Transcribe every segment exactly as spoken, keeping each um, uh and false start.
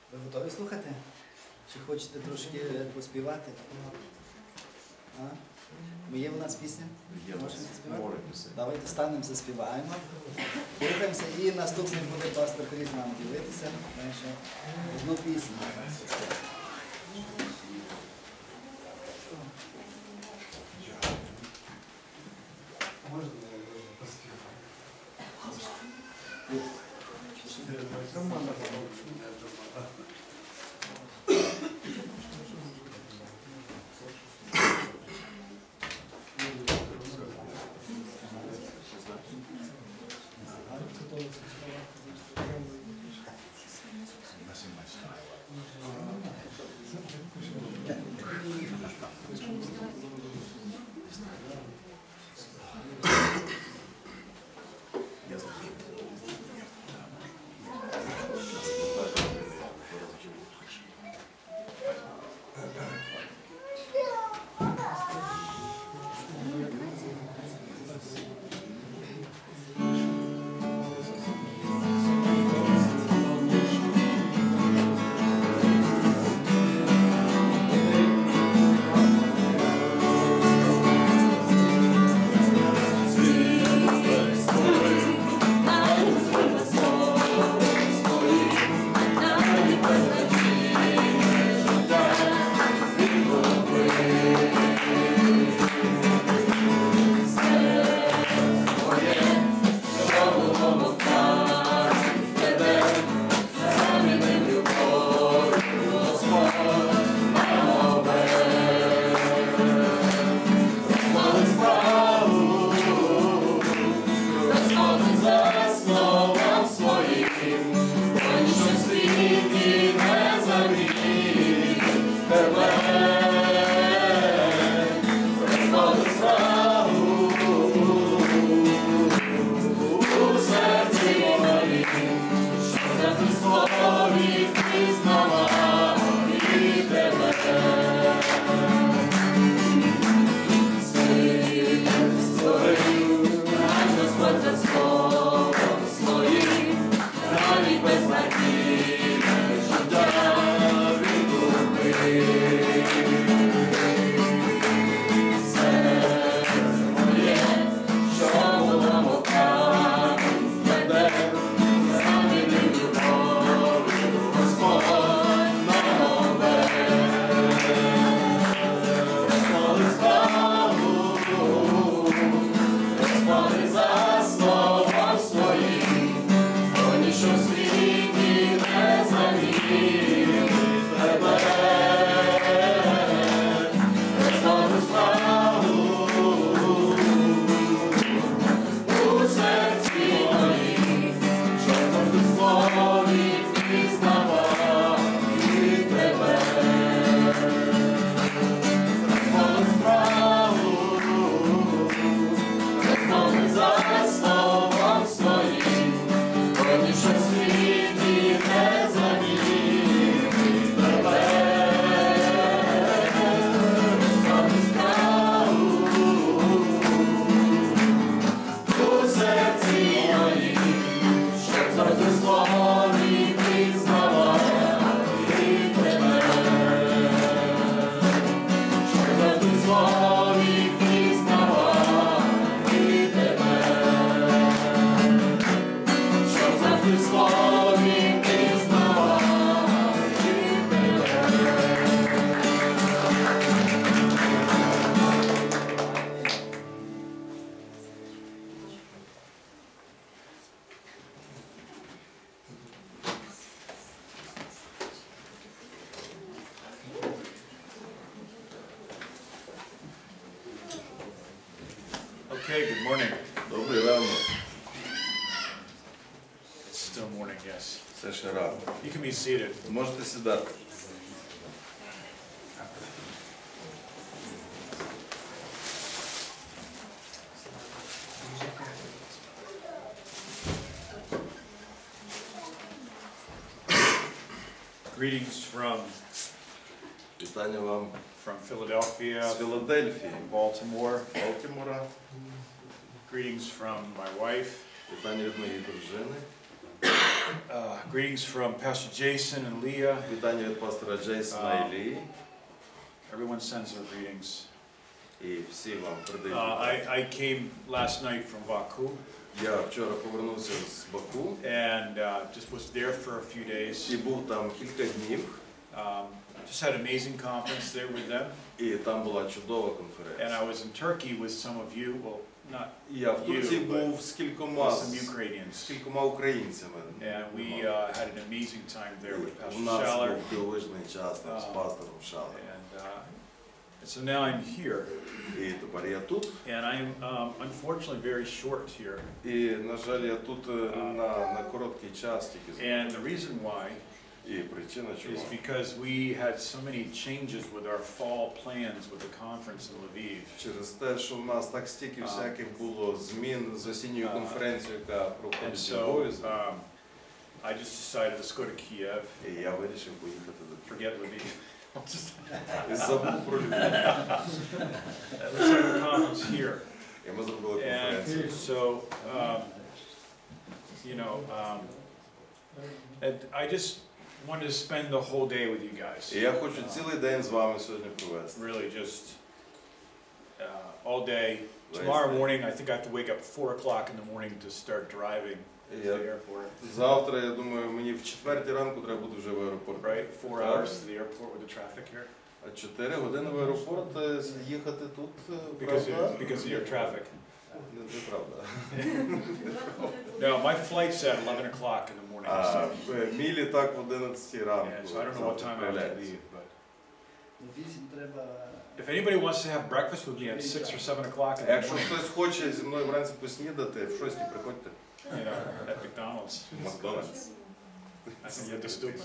Ви готові слухати? Чи хочете трошки поспівати? А? Бо є в нас пісня? Можемо заспівати? Давайте станемо, заспіваємо. Рухаємося і наступний буде пастор Кріс нам ділитися. Знаєш, одну пісню. Можна поспівати? Okay, good morning. Добрий ранок. It's still morning, yes. Це ще рано. You can be seated. Можете сідати. Greetings from Вітання вам from Philadelphia, з Філадельфії, Baltimore. Балтімора. Greetings from my wife, Вітання від моєї дружини. Uh, greetings from Pastor Jason and Leah. Вітання від пастора Джейсона і Лії. Everyone sends their greetings. І всі вам передають. Uh, I, I came last night from Baku Я вчора повернувся з Баку and uh, just was there for a few days. і був там кілька днів. Um, just had an amazing conference there with them. І там була чудова And конференція. I was in Turkey with some of you, well, not І я в Турції you, був з кількома, with some з Ukrainians. кількома українцями. And we uh, had an amazing time there with У Pastor нас Schaller. був дивовижний час там з Uh, пастором Шалером. And, uh, and so now I'm here. І тепер я тут. And I'm um, unfortunately very short here. І, на жаль, я тут е, на, на короткий час тільки. And the reason why І причина чого? is because we had so many changes with our fall plans with the conference in Lviv. Через те, що в нас так стільки всяких було змін з осінньою Uh, конференцією, яка And проходить в so Львові. um, I just decided let's go to Kiev, І я вирішив поїхати до Києва. forget Lviv. I'll just- І забув про Львів. Let's have a conference here. І ми зробили And конференцію. so, um, you know, um, and I just wanted to spend the whole day with you guys. І я хочу цілий день з вами сьогодні провести. Really just uh, all day. Весь Tomorrow день. morning, I think I have to wake up at four o'clock in the morning to start driving І to я- the airport. Завтра, я думаю, мені в четвертій ранку треба бути вже в аеропорті. Right, four Так. hours to the airport with the traffic here А чотири години в аеропорт е, їхати тут, е, because правда? of, because of your traffic. Не- Неправда. No, my flight's at eleven o'clock in the morning. А So, е, мій літак в одинадцятій ранку. yeah, so I don't know what time I have to відправляється. leave, but Ну, вісім треба. if anybody wants to have breakfast with me at six or seven o'clock in А the якщо morning, хтось хоче зі мною вранці поснідати, в шостій приходьте you know, at McDonald's. в Макдональдс. I think you're доступно.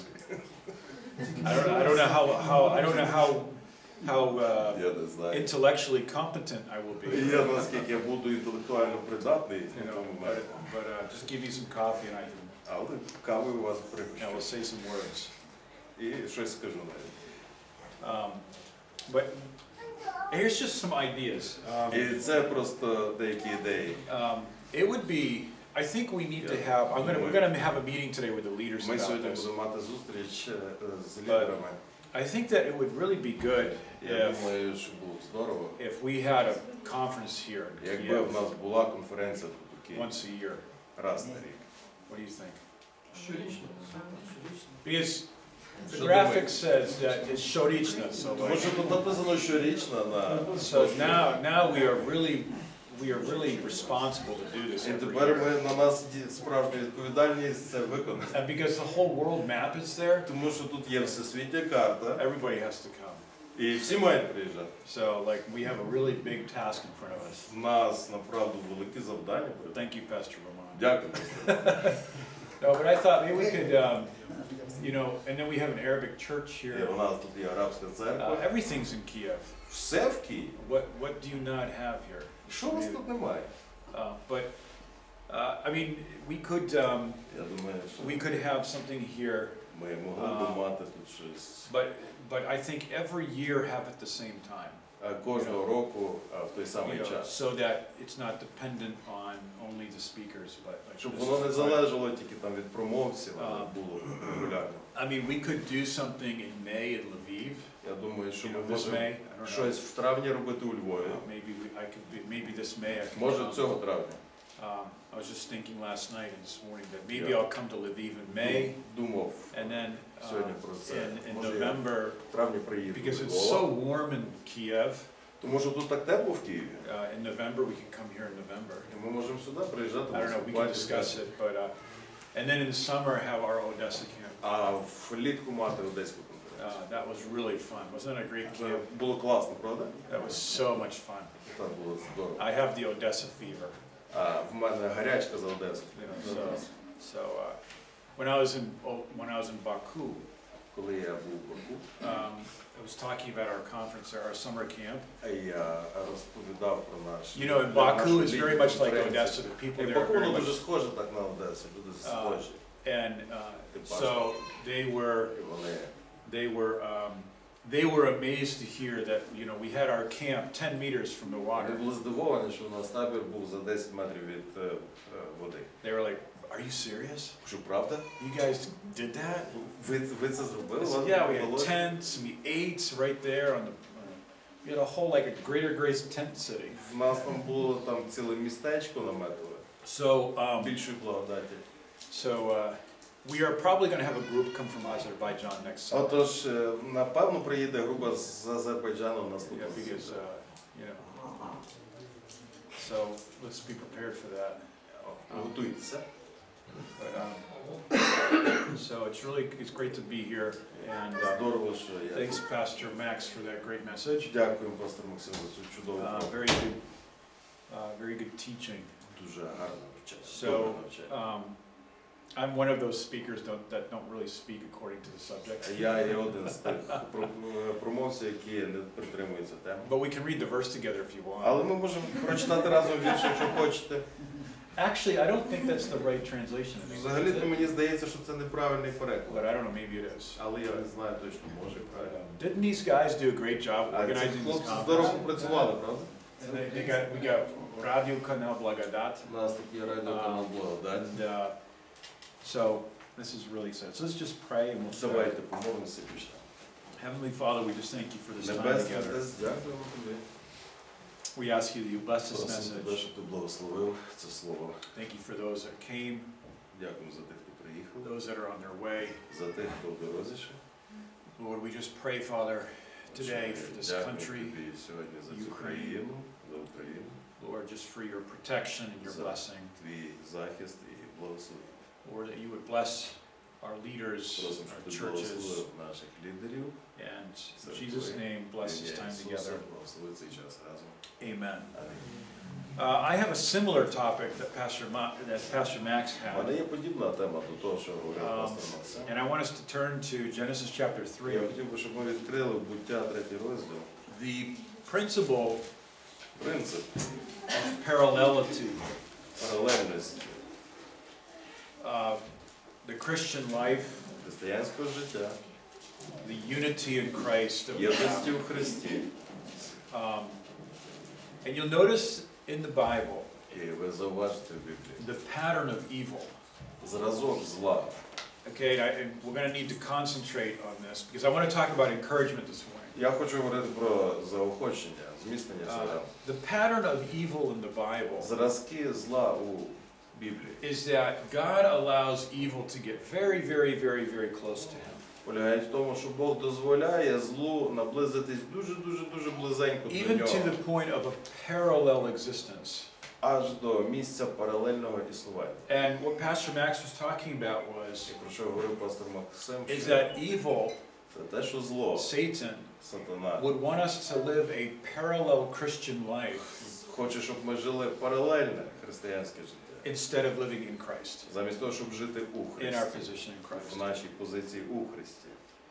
I don't, I don't know how, how, I don't know how, how uh, Я не знаю. intellectually competent I will be. І я наскільки я буду інтелектуально придатний You на know, тому but, момент. but uh, just give me some coffee and I can, Але каву у вас I will пригощу. say some words. І щось скажу навіть. Um, but here's just some ideas. Um, І це просто деякі ідеї. um, it would be, I think we need to have, I'm gonna, we're gonna have a meeting today with the leaders Ми about сьогодні this. будемо мати зустріч е, з лідерами. I think that it would really be good Я if, думаю, що було б здорово, if we had a conference here in якби в Kiev нас була конференція тут у Києві once a year. раз на рік. What do you think? Щорічно. Щорічно. Because the Що graphic думаєте? says that it's щорічно, so Тому like, що тут написано щорічно на so now, now we are really, we are really responsible to do this і every тепер year. ми на нас ді- справжня відповідальність це виконати. And because the whole world map is there, Тому що тут є всесвітня карта, everybody has to come. і всі мають приїжджати. So like, we have a really big task in front of us. У нас направду великі завдання. Thank you, Pastor Roman. Дякую. No, but I thought maybe we could, um, you know, and then we have an Arabic church І here. у нас тут є арабська Uh, церква. everything's in Kiev. Все в Києві. What, what do you not have here? Що у нас тут немає? Uh, but, uh, I mean, we could, um, Я думаю, we що could have something here, ми могли б мати тут щось. but, but I think every year have it the same time. А кожного року а, в той самий You know, час. so that it's not dependent on only the speakers, but like. Щоб this воно не is- залежало тільки там від промовців, А. але було регулярно. I mean, we could do something in May in Lviv, Я думаю, що you ми know, this можемо May, I don't know. щось в травні робити у Львові. Uh, Maybe we, I could be, maybe this May I could. Може come. цього травня. Um, I was just thinking last night and this morning that maybe Yeah. I'll come to Lviv in May, Думав and then, uh, сьогодні про це. in, in Може я November, в травні приїду because до it's so Львова. warm in Kiev, Тому що тут так тепло в Києві. uh, in November, we can come here in November. І ми можемо сюди приїжджати. I don't know, we can discuss it, but, uh, and then in the summer, have our Odessa camp. А влітку мати одеську конференцію. Uh, that was really fun. Wasn't that a great Це camp? було класно, правда? That was so much fun. Так було здорово. I have the Odessa fever, А в мене гарячка за Одесу. you know, so, so, uh, when I was in, oh, when I was in Baku, Коли я був в Баку, um, I was talking about our conference, our summer camp. я розповідав про наш. You know, and про Baku нашу is very літню much like конференцію. Odessa. The people І there are Баку very воно дуже much, схоже так на Одесу, люди схожі. and uh, so they were, І вони they were, um, they were amazed to hear that, you know, we had our camp ten meters from the Вони water. були здивовані, що у нас табір був за десять метрів від е, е, води. They were like, Are you serious? Що правда? You guys did that? Ви, ви це зробили? I Вас said, yeah, we had вдалося? tents, and we ate right there on the, uh, we had a whole, like a Greater Grace tent city. В нас там було там ціле містечко наметове, So, um, більшої благодаті. so, uh, we are probably gonna have a group come from Azerbaijan next summer. Отож, е, напевно, приїде група з Азербайджану Yeah, наступного because, року. uh, you know, so let's be prepared for that. Готуйтеся. But, um, so it's really, it's great to be here, and, uh, Здорово, що я. thanks Pastor Max for that great message. Дякую, пастор Максим, за цю чудову Uh, програму. very good, uh, very good teaching. Дуже гарно навчання. So, Добре навчання. um, I'm one of those speakers don't, that don't really speak according to the subject. Я є один з тих про- промовців, які не притримуються теми. But we can read the verse together if you want. Але ми можемо прочитати разом вірш, якщо хочете. Actually, I don't think that's the right translation of English, is Взагалі-то it? мені здається, що це неправильний But переклад. I don't know, maybe it is. Але я не знаю точно, може But, правильно. um, didn't these guys do a great job А ці organizing this хлопці conference? здорово попрацювали, правда? And they, they got, we got Radio Kanal Blagodat, У нас такий радіоканал Благодать. and, uh, so, this is really sad. So let's just pray and we'll start. Давайте помолимося і почнемо. Heavenly Father, we just thank you for this time Небесний together. Отець, дякуємо тобі. We ask you that you bless this Просимо тебе, message. щоб ти благословив це слово. Thank you for those that came, Дякуємо за тих, хто приїхав, those that are on their way. за тих, хто в дорозі ще. Lord, we just pray, Father, today for this Дякуємо country, тобі сьогодні за цю Ukraine. країну, за Україну, Lord, just for your protection and your За blessing. твій захист і благословення. Lord, that you would bless our leaders, Просимо, our щоб ти churches, благословив наших лідерів. and in Jesus' name, bless this Ім'я time Ісуса, together. благослови цей час разом. Amen. Амінь. Uh, I have a similar topic that Pastor, Ma- that Pastor Max У мене had, є подібна тема до того, що говорив Um, пастор Максим. and I want us to turn to Genesis chapter Я three. хотів би, щоб ми відкрили буття третій розділ. The principle Принцип of parallelity, паралельності uh, the Christian life, християнського життя, the unity in Christ that we єдності have. в Христі. Um, and you'll notice in the Bible І ви зауважите в Біблії. the pattern of evil. Зразок зла. Okay, and, I, and we're going to need to concentrate on this because I want to talk about encouragement this morning. Я хочу говорити про заохочення, зміцнення Uh, цього. the pattern of evil in the Bible Зразки зла у Біблії is that God allows evil to get very, very, very, very close to Him. полягають в тому, що Бог дозволяє злу наблизитись дуже-дуже-дуже близенько до Even to нього, the point of a parallel existence. аж до місця паралельного існування. And what Pastor Max was talking about was, І про що говорив пастор Максим, is що that evil, це те, що зло, Satan, сатана, would want us to live a parallel Christian life хоче, щоб ми жили паралельне християнське життя, instead of living in Christ, замість того, щоб жити у in our Христі, position in в Christ. нашій позиції у Христі.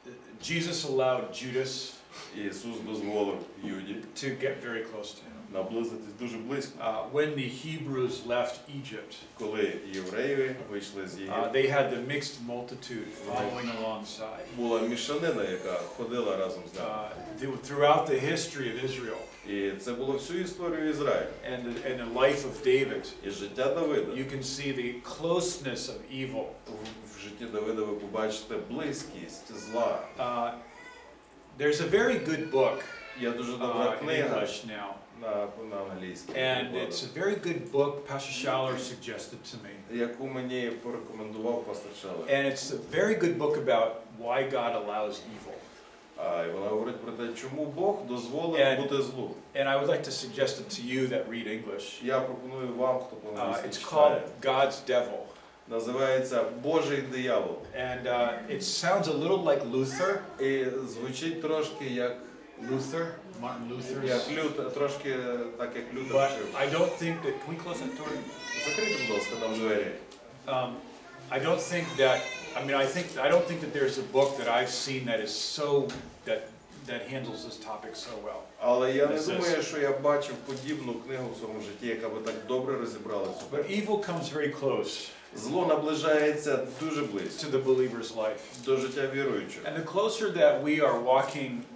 Jesus allowed Judas Ісус дозволив Юді to get very close to Him. наблизитись дуже близько. Uh, when the Hebrews left Egypt, Коли євреї вийшли з uh, Єгипту, they had the mixed multitude following alongside. була мішанина, яка ходила разом з нами. Uh, th- throughout the history of Israel І це було всю історію Ізраїля. and the, and the life of David, І життя Давида. you can see the closeness of evil. В, в житті Давида ви побачите близькість зла. Uh, there's a very good book Є дуже uh, добра in книга English now, на, на англійській, and it's a very good book Pastor Schaller suggested to me. яку мені порекомендував пастор Шелер. And it's a very good book about why God allows evil. А, і вона говорить про те, чому Бог дозволив And- бути злу. And I would like to suggest it to you that read English. Я пропоную вам, хто Uh, по-англійськи it's called читає. God's Devil. Називається Божий диявол. And uh, it sounds a little like Luther. І звучить трошки як, Luther, Martin Luther. як Лютер, трошки так як Лютер But вчив. I don't think that. Can we close that door? Закрийте, будь ласка, там двері. Um, I don't think that. I mean, I think I don't think that there's a book that I've seen that is so that that handles this topic so well. Але я не This is- думаю, що я бачив подібну книгу в своєму житті, яка би так добре розібрала цю But тему. evil comes very close Зло наближається дуже близько to the believer's life, до життя віруючого. and the closer that we are walking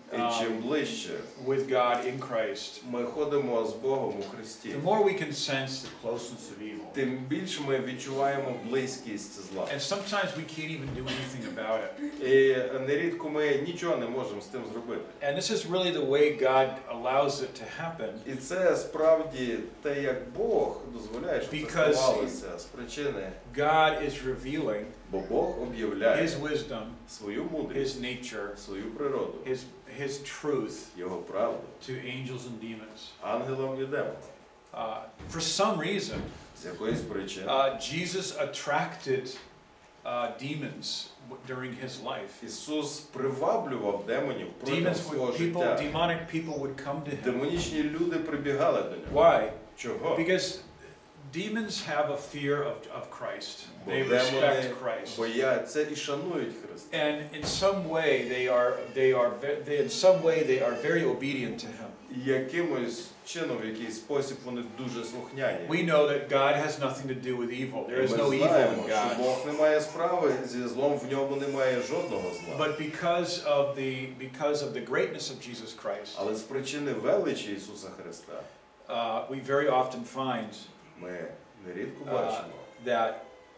І чим ближче with God in Christ, ми ходимо з Богом у Христі, the more we can sense the closeness of evil. тим більше ми відчуваємо близькість зла. And sometimes we can't even do anything about it. І нерідко ми нічого не можемо з тим зробити. And this is really the way God allows it to happen. І це справді те, як Бог дозволяє, щоб це Because ставалося з причини, God is revealing бо Бог об'являє His wisdom, свою мудрість, His nature, свою природу, His, His truth Його правду to angels and demons. ангелам і демонам. Uh, for some reason, З якоїсь причини uh, Jesus attracted uh, demons w- during His life. Ісус приваблював демонів протягом Demons свого would, people, життя. demonic people would come to Him. Демонічні люди прибігали до нього. Why? Чого? Because demons have a fear of, of Christ. Бо They демони respect Christ. бояться і шанують Христа. And in some way they are they are ve- they in some way they are very obedient to Him. І якимось чином, в якийсь спосіб вони дуже слухняні. We know that God has nothing to do with evil. There is Ми no evil знаємо, in що God. Бог не має справи зі злом, в ньому немає жодного зла. But because of the because of the greatness of Jesus Christ, Але з причини величі Ісуса Христа uh, we very often find ми нерідко uh, бачимо, that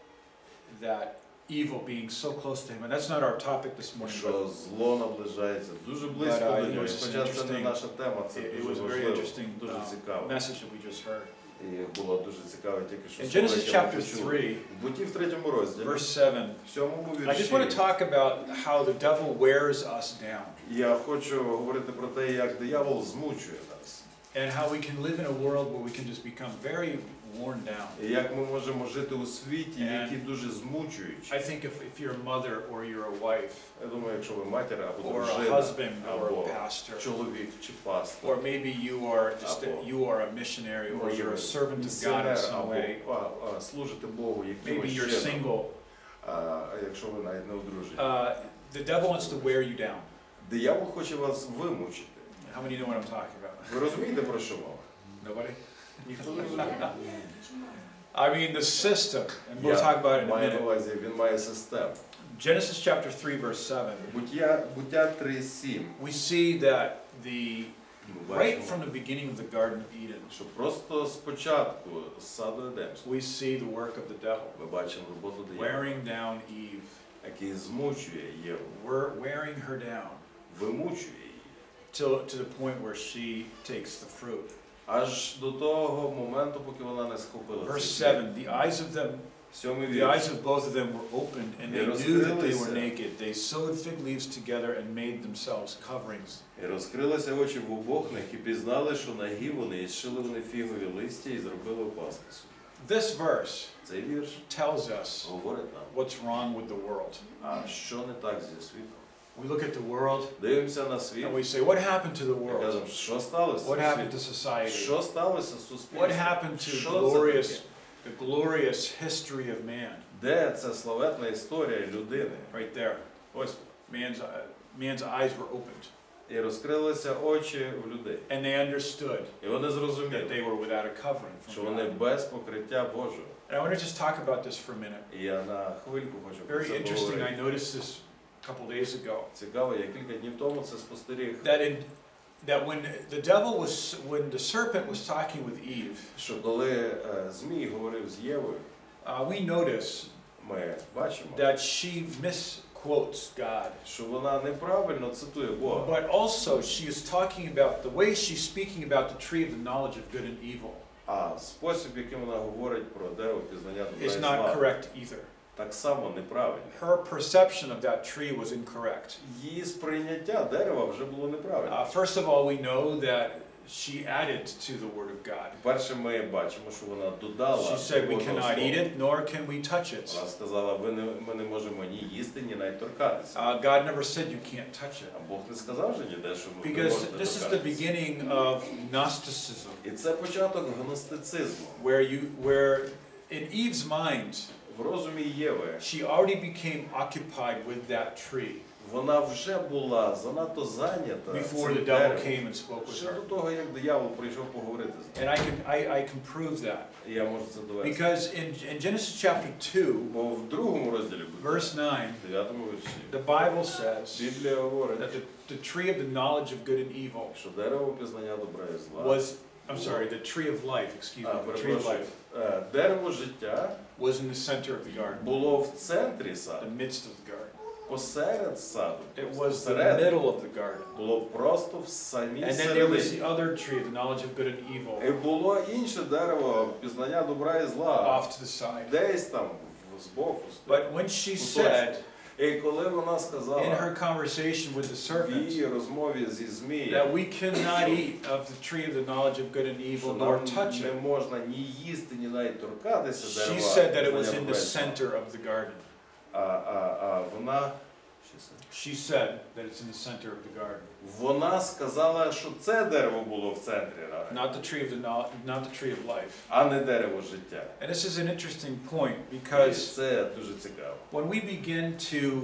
that evil being so close to Him. And that's not our topic this morning. що But зло наближається дуже близько But, uh, до you know, нього. it's Хоча це не interesting. наша тема, це it, it дуже was a very важливо, interesting дуже uh, цікаво. message that we just heard. І було дуже цікаво тільки що In слово, Genesis яке ми chapter почули. three, В Буті в третьому розділі, verse seven, в сьомому I just want to вірші, talk about how the devil wears us down я хочу говорити про те, як диявол змучує нас. and how we can live in a world where we can just become very worn down. І як ми можемо жити у світі, And який дуже змучуючий. I think if, if you're a mother or you're a wife Я думаю, якщо ви матір або or a дружина, husband or або a pastor, чоловік чи пастор, or maybe you are just a, Або, you are a missionary or може, you're a servant of God in місіонер, some або way. а, а, служите Богу Maybe якимось you're чином, single. а, а якщо ви навіть не одружені. Uh, the devil wants to wear you down. Диявол хоче вас вимучити. How many know what I'm talking about? Ви розумієте, про що мова? Nobody? Ніхто не розуміє. I mean the system, and we'll talk about it in a маю на minute. увазі, він має систему. Genesis chapter three, verse seven. Буття, буття три сім. We see that the Ми right бачимо, from the beginning of the Garden of Eden, що просто спочатку з саду Едемського we see the work of the devil ми бачимо роботу диявола, wearing down Eve, який змучує Єву, we're wearing her down вимучує її. till to the point where she takes the fruit. Аж до того моменту, поки вона не схопила Verse цей seven. The eyes of them, Сьомий the вірш. eyes of both of them were opened, and they knew that they were naked. They sewed fig leaves together and made themselves coverings. І розкрилися очі в обох них, і пізнали, що нагі вони, і зшили вони фігові листя, і зробили опаски собі. This verse Цей вірш tells us говорить нам, what's wrong with the world. а що не так зі світом? We look at the world Дивимося на світ, and we say, what happened to the і world? кажемо, що сталося What з happened to світом? society? Що сталося з What суспільством? happened to Що glorious, це таке? the glorious history of man? Де ця славетна історія людини? Right there. Ось man's, uh, man's eyes were opened, І розкрилися очі в людей. and they understood І вони that зрозуміли, they were without a covering що from вони God. без покриття Божого. And I want to just talk about this for a minute. І я на хвильку хочу про Very це interesting. I поговорити. noticed this a couple days ago. Цікаво, я кілька днів тому це спостеріг, That in that when the devil was when the serpent was talking with Eve, що коли е, Змій говорив з Євою, uh, we notice ми бачимо, that she misquotes God. що вона неправильно цитує Бога. But also she is talking about the way she's speaking about the tree of the knowledge of good and evil А спосіб, яким вона говорить про дерево пізнання добра і is not зла, correct either. так само неправильно. Her perception of that tree was incorrect. Її сприйняття дерева вже було неправильно. Uh, first of all, we know that she added to the Word of God. Перше, ми бачимо, що вона додала She said, до we Божого cannot eat Слова. it, nor can we touch it. Вона сказала, ви не, ми не можемо ні їсти, ні навіть торкатися. Uh, God never said you can't touch it. А Бог не сказав же ніде, що ви не Because можете this is the торкатися. beginning of Gnosticism, І це початок гностицизму. where you, where in Eve's mind, в розумі Єви she already became occupied with that tree вона вже була занадто зайнята before цим the devil деревом. came and spoke with Ще her. до того, як диявол прийшов поговорити з And нею. I can, I, I can prove that. І я можу це довести. Because in, in Genesis chapter two, Бо в другому розділі, verse nine, в дев'ятому вірші, the Bible says Біблія говорить, that the, the tree of the knowledge of good and evil що дерево пізнання добра і зла, was, I'm sorry, the tree of life, excuse а, me, the tree of перепрошую, life е, дерево життя was in the center of the garden, було в центрі the саду, midst of the garden. посеред саду, It was the посередині. middle of the garden. Було просто в самій And then there was the середині. other tree, the knowledge of good and evil, І було інше дерево пізнання добра і зла, off to the side. десь там в- збоку. But when she Кусочок. said І коли вона in сказала her conversation with the в serpent її розмові зі Змієм, that we cannot eat of the tree of the knowledge of good and що evil nor нам touch не it, можна ні їсти, ні навіть торкатися she дерева. said that it was пізнання in добра the і зла. center of the garden. А, а, а вона, She said that it's in the center of the garden, вона сказала, що це дерево було в центрі раю, not the tree of the knowl- not the tree of life. а не дерево життя. And this is an interesting point І because це дуже цікаво. when we begin to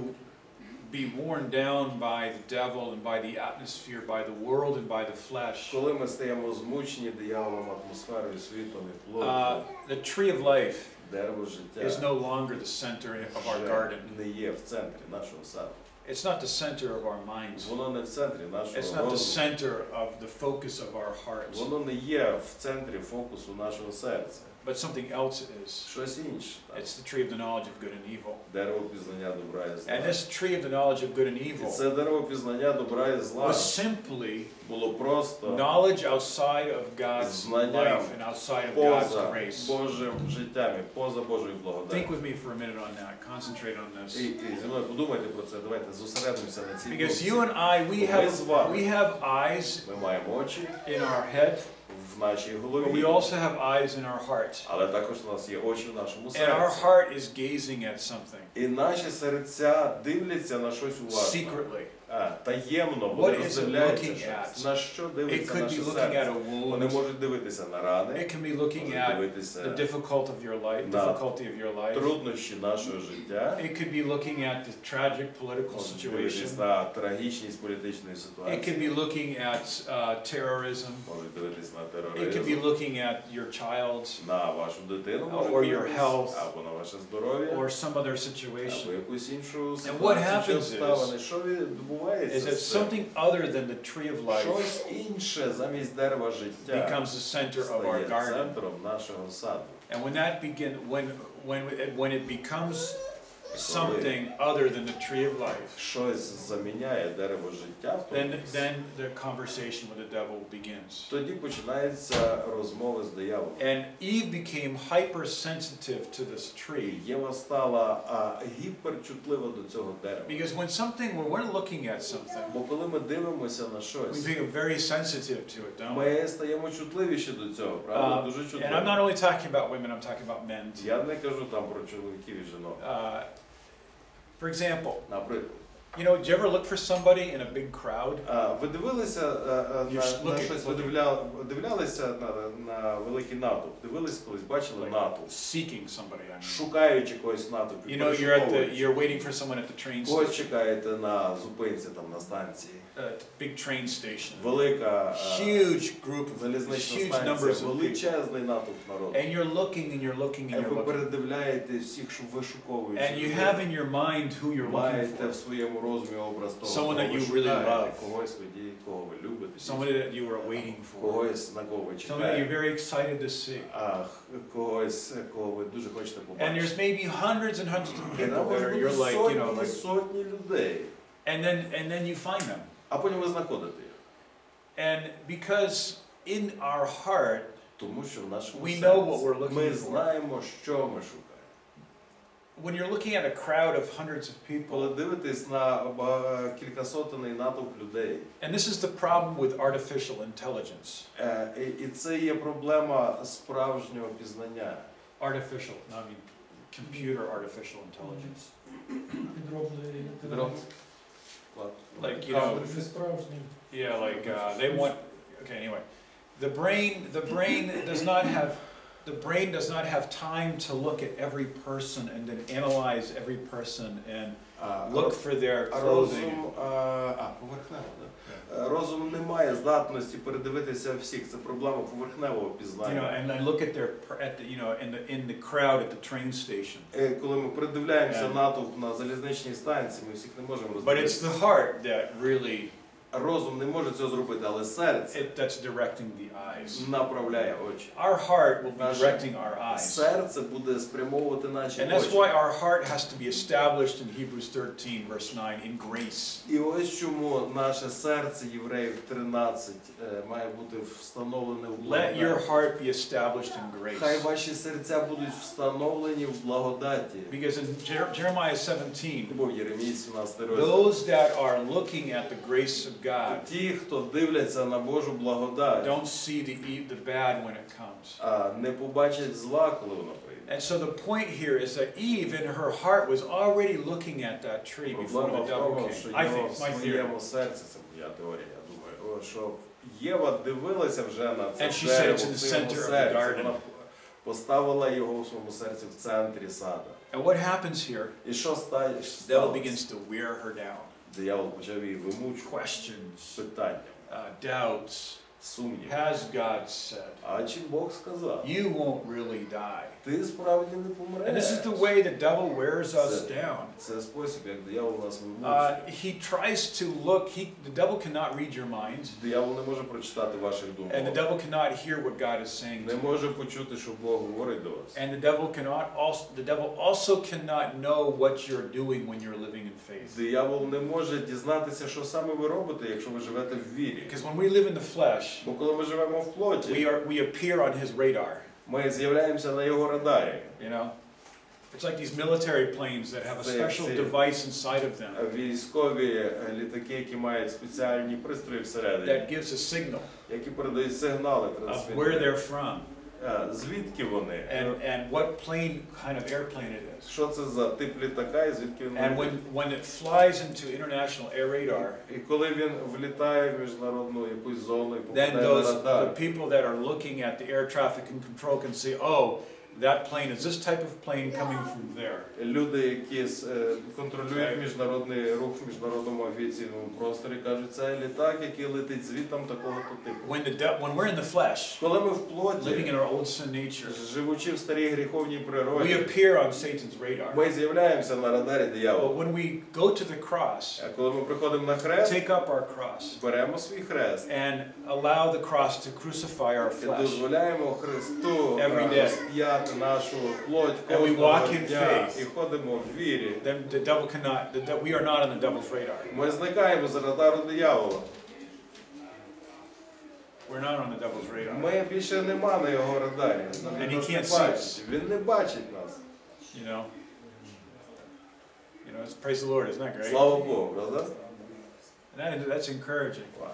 be worn down by the devil and by the atmosphere, by the world and by the flesh, Коли ми стаємо змучені дияволом, атмосферою, світом і плоттю, uh, the tree of life дерево життя is no longer the center of our вже garden. не є в центрі нашого саду. It's not the center of our minds. Воно не в центрі It's нашого not the розуму. center of the focus of our hearts, Воно не є в центрі фокусу нашого серця. but something else is. Щось інше. так. It's the tree of the knowledge of good and evil. Дерево пізнання добра і зла. And this tree of the knowledge of good and І evil це дерево пізнання добра і зла was simply було просто knowledge outside of God's Знання life and outside of God's поза grace. Божим життям і поза Божою Think благодаттю. with me for a minute on that. Concentrate on І, this. і зі мною подумайте про це, давайте зосередимося на цій Because думці. you and I, we have, з вами. we have eyes Ми маємо очі in our head, в нашій but we голові, also have eyes in our heart. але також у нас є очі в нашому And our серці. heart is gazing at something І наші серця дивляться на щось уважно. secretly. А, таємно, What вони is it роздивляються looking щось. at? На що It дивиться could be наше looking at серце? a Вони wound. можуть дивитися на рани, It can be looking можуть at дивитися the difficult of your life, Да. difficulty of your life. труднощі нашого життя, It could be looking at the tragic political можуть дивитися situation. на трагічність політичної It could ситуації, be looking at uh, terrorism. можуть дивитися на It could be тероризм, looking at your child's на вашу дитину, Or можуть your дивитися, health. або на ваше здоров'я, or some other або situation. якусь іншу what ситуацію чи happens обставини. Що Is відбувається that з цим? something other than the tree of life Щось інше замість дерева життя becomes the center of our стає garden. центром нашого саду. And when that begin, when when when it becomes something other than the tree of life, Щось заміняє дерево життя в тому then місці. then the conversation with the devil begins. Тоді починаються розмови з дияволом. And Eve became hypersensitive to this І tree Єва стала а, гіперчутлива до цього дерева. because when something when we're looking at something, Бо коли ми дивимося на we щось, become very sensitive to it, don't we? ми стаємо чутливіші до цього, правда? Uh, Дуже and I'm чутливі. not only talking about women, I'm talking about men too. Я не кажу там про чоловіків і жінок. Uh, for example, Наприклад, you know, did you ever look for somebody in a big crowd? а, ви дивилися а, а, You're just на, на looking, щось, looking. ви дивля, дивлялися на, на великий натовп, дивилися колись, бачили Like натовп, seeking somebody, I mean. шукаючи когось натовпі, You know, you're at the, перешуковуючи. you're waiting for someone at the train Когось station, чекаєте на зупинці там на станції. uh, big train station. Велика а, Huge group of, залізнична huge станція, numbers of people. величезний натовп народу. And you're looking and you're looking А and you're ви looking. передивляєте всіх, що вишуковуючи. And you have in your mind who you're looking Маєте в for. своєму розумі образ того, Someone кого that ви you really шукаєте, love. когось, водій, кого ви любите, Somebody that you are waiting for. когось, на кого ви Somebody that чекаєте, you're very excited to see. а когось, кого ви дуже хочете And побачити. there's maybe hundreds and hundreds of І people там that може are, бути you're like, you know, сотні, like, сотні людей, and then, and then you find them. а потім ви знаходите їх. And because in our heart, Тому що в нашому We know what we're серці looking ми for. знаємо, що ми шукаємо. when you're looking at a crowd of hundreds of Коли people, дивитесь на ба- кількасотений натовп людей, and this is the problem with artificial intelligence. е, і- і це є проблема справжнього пізнання. Artificial, no, I mean computer artificial intelligence. Підробний Підробний. Like, you know, Не справжній. yeah, like uh, they want. Okay, anyway, the brain, the brain does not have the brain does not have time to look at every person and then analyze every person and А, look for their а clothing. розум, а, а поверхнево, да? Е, Розум не має здатності передивитися всіх. Це проблема поверхневого You know, пізнання. and I look at their, pr- at the, you know, in the, in the crowd at the train station. Е, Коли ми придивляємося Yeah. натовп на залізничній станції, ми всіх не можемо But it's роздивитися. the heart that really, Розум не може цього зробити, але серце it, that's directing the eyes. направляє очі. Our heart will be Наше directing our eyes. Серце буде спрямовувати наші And that's очі. why our heart has to be established in Hebrews thirteen, verse nine, in grace. І ось чому наше серце, Євреїв тринадцять, е, має бути встановлене в Let your благодаті. heart be established in Хай grace. ваші серця будуть встановлені в благодаті. Because in Jer- Jeremiah seventeen, Бо Єремії сімнадцятий розділ. those that are looking at the grace of God Ті, хто дивляться на Божу благодать, don't see the, e- the bad when it comes. а не побачать зла, коли вона прийде. And so the point here is that Eve in her heart was already looking at that tree before Проблема the в devil тому, came. що I Єва think, в it's my theory. своєму серці, це моя теорія, я думаю, о, що Єва дивилася вже на це And she said дерево it's in в the своєму center of the серці. garden. Вона поставила його в своєму серці в центрі сада. And what happens here? І що ста- The devil сталося? begins to wear her down. Диявол почав її вимучувати Questions, питання, uh, doubts. сумнів. Has God said? А чи Бог сказав? You won't really die. Ти справді не And помреш. this is the way the devil wears us Це- down. Це спосіб, як диявол нас Uh, вимучує. he tries to look, he, the devil cannot read your minds, Диявол не може прочитати ваших and the думок. devil cannot hear what God is saying to Не you. може почути, що Бог говорить до вас. And the devil cannot also, the devil also cannot know what you're doing when you're living in faith. Диявол не може дізнатися, що саме ви робите, якщо ви живете в вірі. Because when we live in the flesh, Бо коли ми живемо в we плоті, are we appear on his radar, ми з'являємося на його радарі. you know? It's like these military planes that have a Це- special це- device inside of them Військові е, літаки, які мають спеціальні пристрої всередині, that gives a signal які передають сигнали of where трансмітери. they're from Е, Звідки вони? and, and what plane kind of airplane it is. Що це за тип літака і звідки він And when, летить? when it flies into international air radar, І коли він влітає в міжнародну якусь зону і then попадає на those, the радар, people that are looking at the air traffic and control can see, oh, that plane is this type of plane coming from there. люди, які е, контролюють міжнародний рух в міжнародному авіаційному просторі, кажуть, це літак, який летить звідтам такого-то типу. When, the de- when we're in the flesh, Коли ми в living плоті, in our old sin nature, живучи в старій гріховній we природі, appear on Satan's radar. ми з'являємося на радарі But диявола. when we go to the cross, А коли ми приходимо на хрест, take up our cross, беремо свій хрест and allow the cross to crucify our і flesh, дозволяємо Христу Every day. розп'яти нашу плоть And we кожного walk in дня faith. і ходимо в вірі. then the devil cannot, the, de- we are not on the devil's radar. Ми зникаємо з радару диявола. We're not on the devil's radar. Ми більше нема на його радарі. And Він he нас не can't see бачить. us. Він не бачить нас. You know? You know, it's, praise the Lord, isn't that great? Слава Богу, правда? And that, that's encouraging. Вау.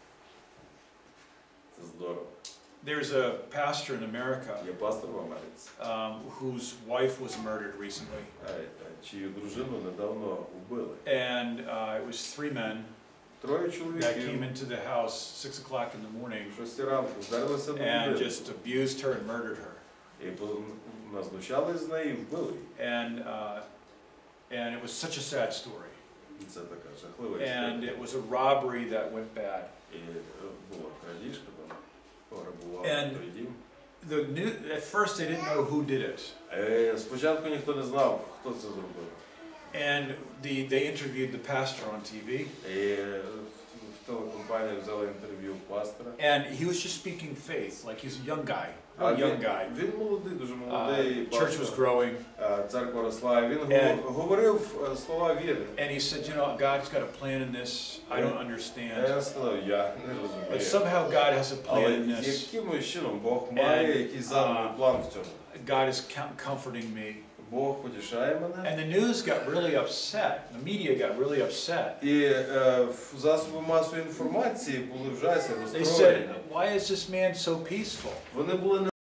Це здорово. There's a pastor in America Є пастор в Америці, um, whose wife was murdered recently. е, е, чию дружину недавно вбили. And uh, it was three men Троє that came чоловіків into the house six o'clock in the morning в шостій ранку вдарилися на and будинок just abused her and murdered her. і по- назнущались з неї і вбили її. And, uh, and it was such a sad story. І це така жахлива And історія. it was a robbery that went bad. І е, була крадіжка, там пограбували And- той дім. The new, at first they didn't know who did it. Е, Спочатку ніхто не знав, хто це зробив. And the, they interviewed the pastor on T V. І е, в телекомпанії взяли інтерв'ю у пастора. And he was just speaking faith, like he's a young guy, А a young він, guy. він молодий, дуже Uh, молодий church was пастор. growing, Е, Церква росла. І він And- гов- говорив е, слова віри. and he said, you know, God's got a plan in this. I don't А understand. я сказав, я не But розумію. somehow God has a Але plan in this. якимось чином Бог має And, якийсь задумий uh, план в цьому. God is com- comforting me. Бог потішає мене. And the news got really upset. The media got really upset. І е, в засоби масової інформації були вжасні, They розстроєні. said, why is this man so peaceful? Вони були